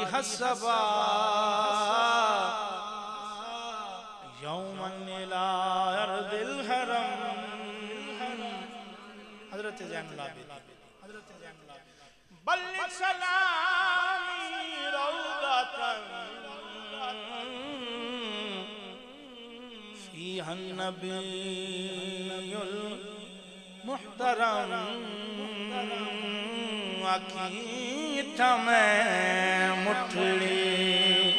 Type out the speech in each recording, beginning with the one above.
حسبا یومن الى ارض الحرم حضرت زین العابدین بلغ سلامی روضتا فیہا النبی المحترم آکیتا میں مٹھڑی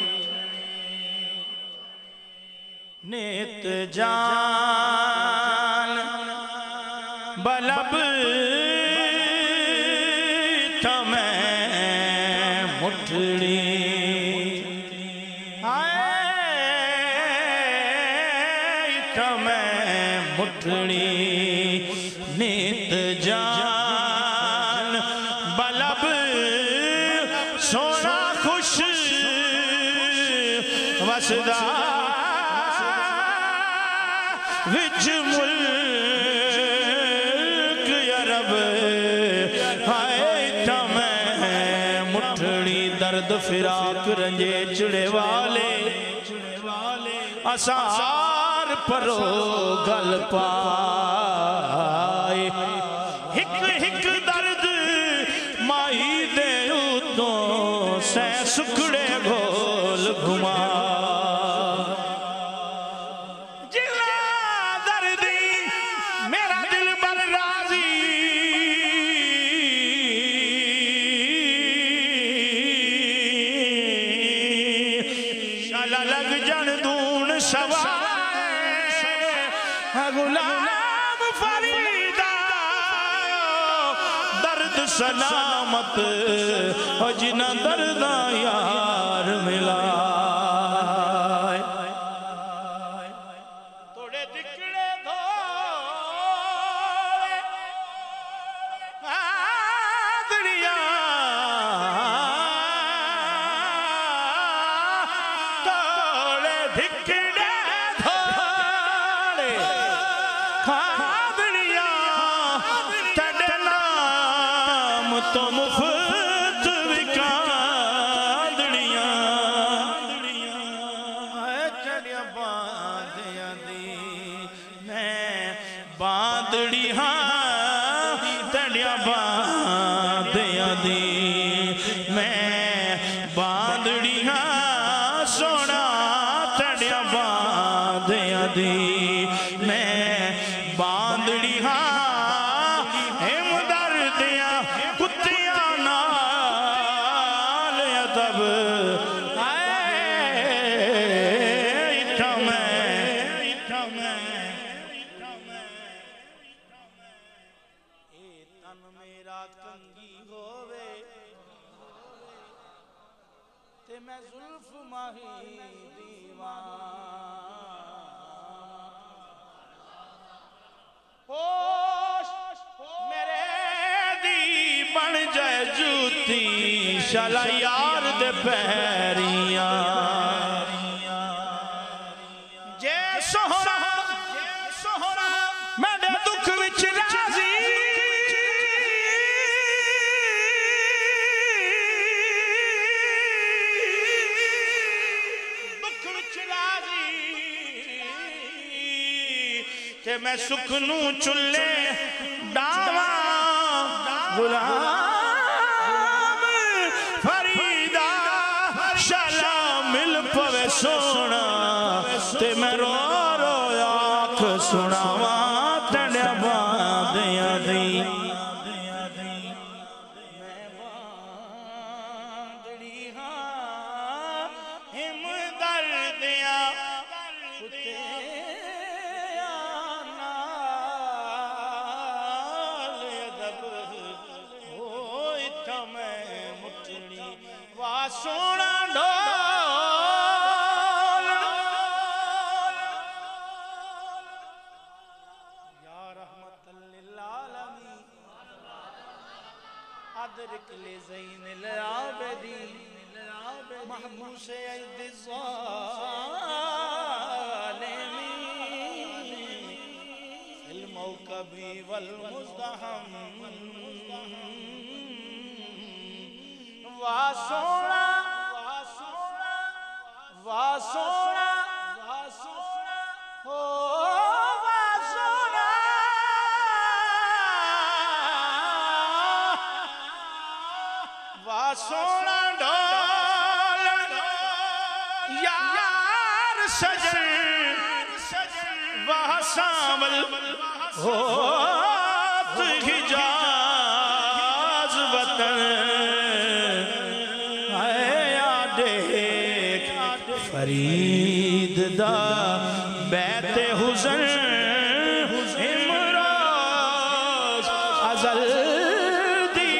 نیت جان بلب تھا میں مٹھڑی تھا میں مٹھڑی نیت جان بلب سونا خوش وسدا وچ ملک یا رب ہائے تھا میں مٹھڑی درد فراق رنجے چڑے والے اسار پرو گل پائے ہک ہک درد مائی دے اتوں سے سکڑے گھول گھما لگ جن دون سوائے غلام فریدہ درد سلامت جنہ دردہ یار ملا توڑے دکڑے دھوڑے آدھڑیاں تو مفت وکاندڑیاں چڑیاں باندیاں دی میں باندڑی ہاں چڑیاں باندیاں دی میں باندڑی ہاں سونا چڑیاں باندیاں دی میں باندڑی ہاں میرا کنگی ہووے تے میں زلف ماہی دیوان ہوش میرے دی بن جائے جوتی شالا یار دے پیریاں جے سہرا میں دے دکھ وچ رازی کہ میں سکھنو چلے ڈاواں غلام فریدہ شالا مل پوے سونا تے میں رو رو آنکھ سناواں تڑیا باندیاں دی میں باندڑی ہاں ہم دردیاں کتے سونا ڈول یا رحمت للعالمین ادرک لزین العابدین محبوس عید الظالمین فی الموکب والمزدحم سونا سونا ڈول یار سجن وہ سامل ہوت حجاز وطن فرید دا بیت حزن امراض ازل دی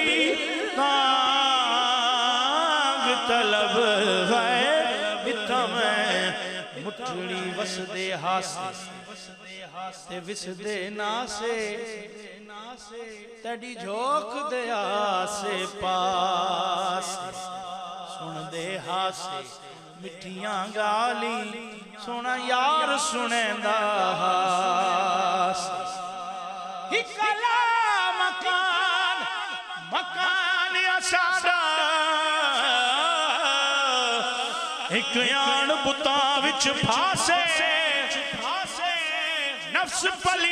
ناگ طلب غیر اتھا میں مٹھڑی وسدے حاصل تے وسدے ناسے تڑی جھوک دیا سے پاس سن دے حاصل مٹھیاں گالی سونا یار سنیں دا ہاس ہی کلا مکان یا سادہ ایک یان بتا وچ پھاسے نفس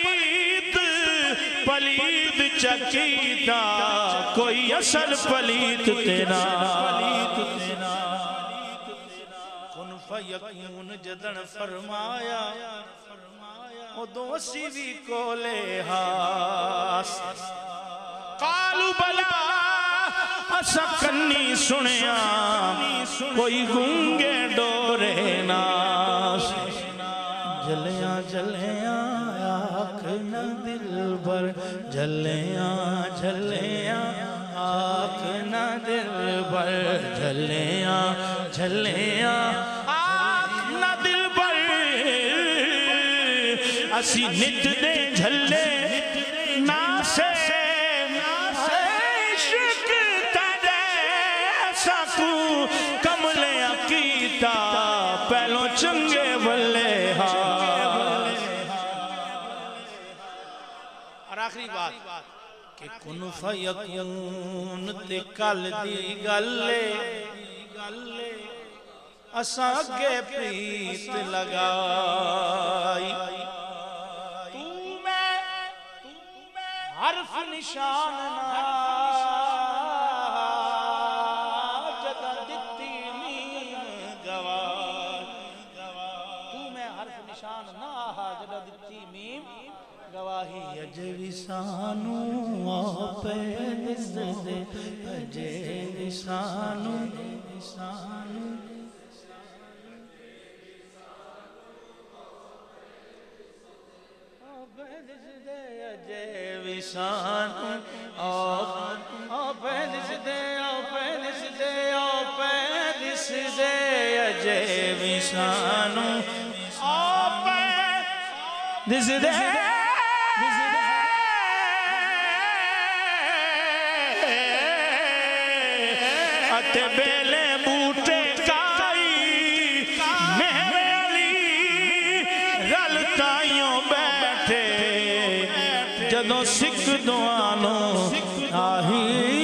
پلید چکیدہ کوئی اصل پلید تینا فیکون جدن فرمایا او دوسی بھی کولے ہاس قالو بلا اسا کنی سنیا کوئی گونگے ڈورے ناس جلیاں آنکھ نہ دل بر جلیاں آنکھ نہ دل بر جلیاں آنکھ نہ دل بر اسی نت دے جھلے ناسے عشق تجھے ساکو کملے عقیدہ پہلوں چنگے ولے اور آخری بات کہ کن فیکون تے کل دی گلے اساں اگے پریت لگائی تو میں حرف نشان نہ جدہ دتی میم گواہی تو میں حرف نشان نہ جدہ دتی میم گواہی اجوی سانو آپے دس دے اجوی سانو اجوی سانو آپے دس دے اجوی سانو آپے دس دے اتے بیلے بوٹے کائی میرے علی رلتائیوں بیٹھے جدوں سکھ دوانوں آہی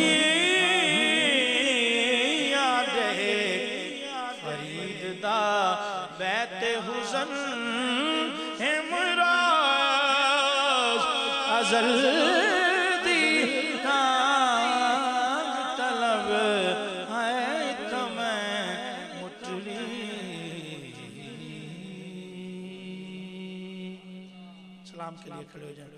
یادے فرید دا بیت حزن امراض ازل دی ناگ طلب آئے تمہیں مٹلی سلام کے لیے کھڑے ہو جائیں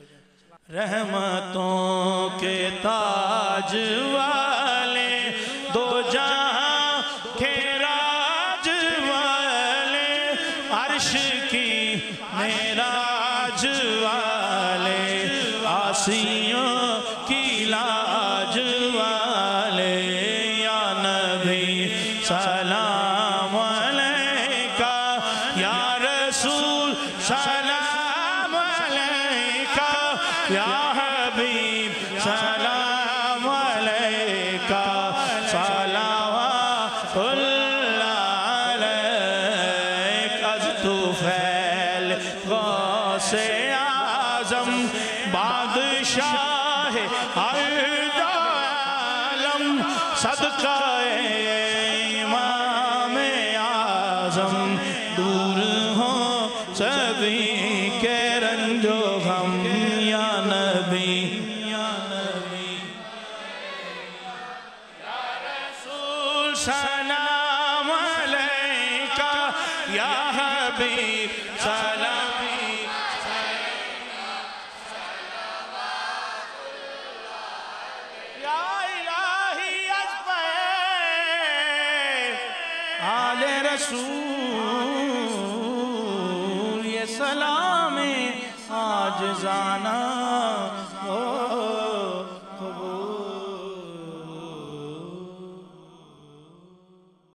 رحمتوں کے تاج والے دو جہاں کے راج والے عرش کی معراج والے آسیوں کی لاج والے یا نبی سلام علیکہ یا رسول سلام علیکہ یا حبیب سلام علیکہ صلوات اللہ علیک از تو فیل غوث اعظم بادشاہ ارض عالم صدقہ امام اعظم دور ہوں سبھی کے رنج و غم یا نبی یا سلام علیکہ یا حبیب سلام یا الہی اجبے آل رسول یہ سلام عاجزانہ